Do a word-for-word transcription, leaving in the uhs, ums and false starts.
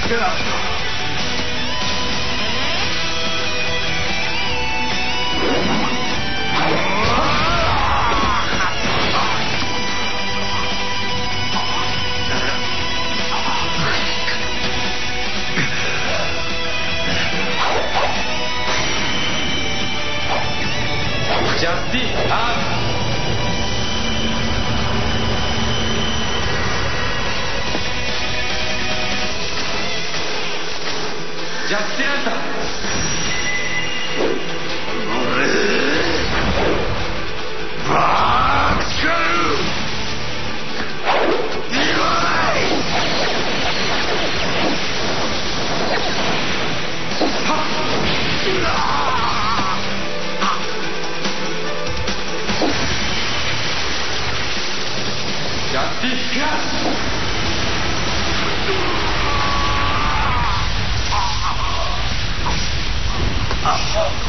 ジャスティアージャスティライザーバークスカル言わないはっうわジャスティスカあっ